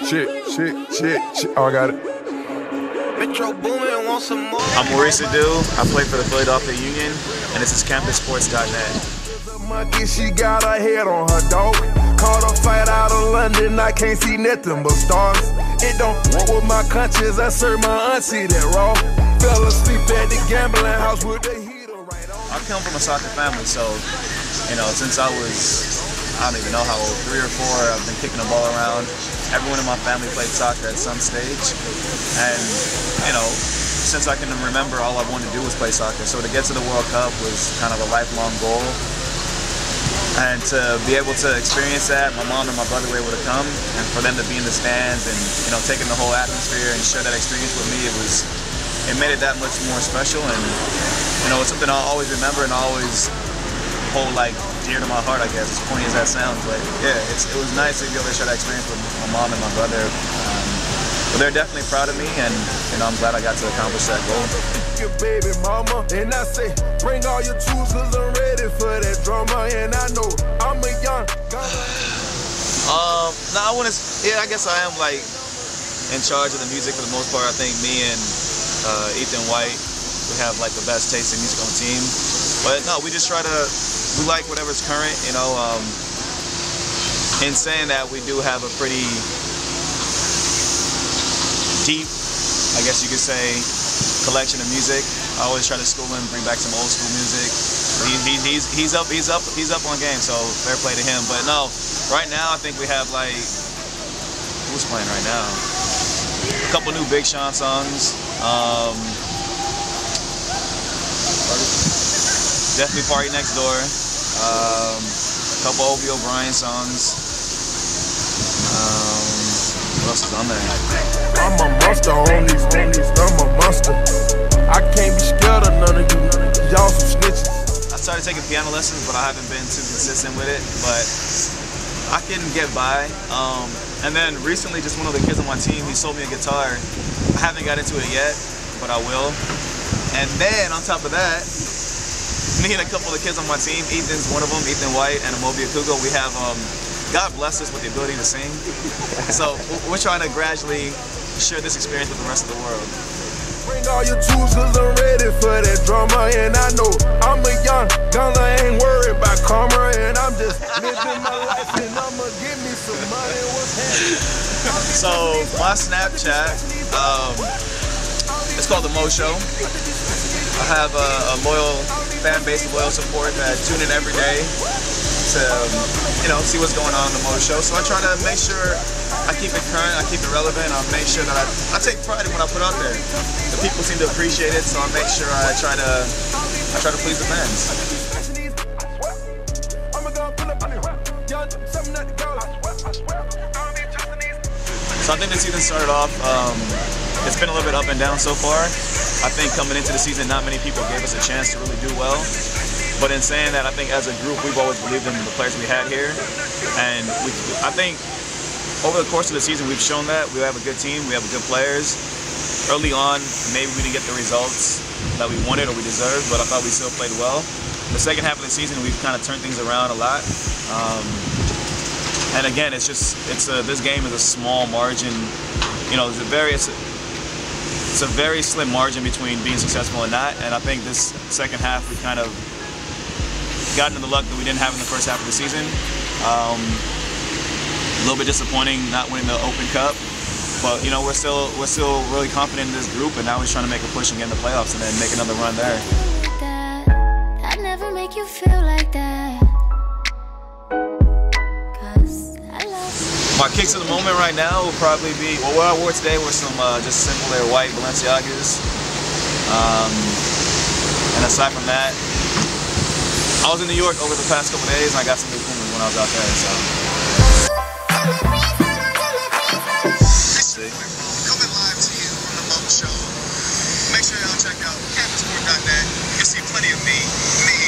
Shit. Oh, I got it. I'm Maurice Edu. I play for the Philadelphia Union, and this is CampusSports.net. She got her head on her dog. Caught a flight out of London, I can't see nothing but stars. It don't work with my conscience, I serve my auntie that raw. Fell asleep at the gambling house with the heater right on. I come from a soccer family, so, since I was, I don't even know how old, 3 or 4, I've been kicking the ball around. Everyone in my family played soccer at some stage, and, since I can remember, all I wanted to do was play soccer. So to get to the World Cup was kind of a lifelong goal. And to be able to experience that, my mom and my brother were able to come, and for them to be in the stands and taking the whole atmosphere and share that experience with me, it made it that much more special. And it's something I'll always remember and always hold dear to my heart, I guess, as corny as that sounds. But yeah, it was nice to be able to share that experience with my mom and my brother. But they're definitely proud of me, and I'm glad I got to accomplish that goal. Your baby mama, and I say, bring all your tools, cause I'm ready for that drama, and I know I'm a young I guess I am in charge of the music for the most part. I think me and Ethan White, we have the best taste in music on the team. But no, we just we like whatever's current, In saying that, we do have a pretty deep, I guess you could say, collection of music. I always try to school him, bring back some old school music. He's up on game, so fair play to him. But no, right now I think we have who's playing right now? A couple new Big Sean songs. Definitely Party Next Door. A couple Obi O'Brien songs. What else is on there? I'm a monster on these, I'm a monster. I can't be scared of none of you, y'all some snitches. I started taking piano lessons, but I haven't been too consistent with it, but I can get by. And then recently, just one of the kids on my team, he sold me a guitar. I haven't got into it yet, but I will. And then on top of that, me and a couple of kids on my team, Ethan's one of them, Ethan White and Amobi Akugo, we have, God bless us with the ability to sing. So we're trying to gradually share this experience with the rest of the world. Bring all your tools, cause I'm ready for that drama, and I know I'm a young gunner, ain't worried about karma, and I'm just living my life, and I'ma give me some money. What's happening? So my Snapchat, it's called The Mo Show. I have a loyal fan base, loyal support that tune in every day to see what's going on in the Mo Show. So I try to make sure I keep it current, I keep it relevant. I make sure that I take pride in what I put out there. The people seem to appreciate it, so I make sure I try to please the fans. So I think the season started off, it's been a little bit up and down so far. I think coming into the season, not many people gave us a chance to really do well. But in saying that, I think as a group, we've always believed in the players we had here. And I think over the course of the season, we've shown that. We have a good team, we have good players. Early on, maybe we didn't get the results that we wanted or we deserved, but I thought we still played well. The second half of the season, we've kind of turned things around a lot. And again, this game is a small margin. It's a very slim margin between being successful and not. And I think this second half, we kind of got into the luck that we didn't have in the first half of the season. A little bit disappointing not winning the Open Cup, but we're still really confident in this group, and now we're trying to make a push and get in the playoffs and then make another run there. I'd never make you feel like that. My kicks of the moment right now will probably be, what I wore today were some just simple, they're white Balenciagas. And aside from that, I was in New York over the past couple days and I got some new Pumas when I was out there, so. Coming live to you from the Mo Show. Make sure y'all check out CampusSports.net. You can see plenty of me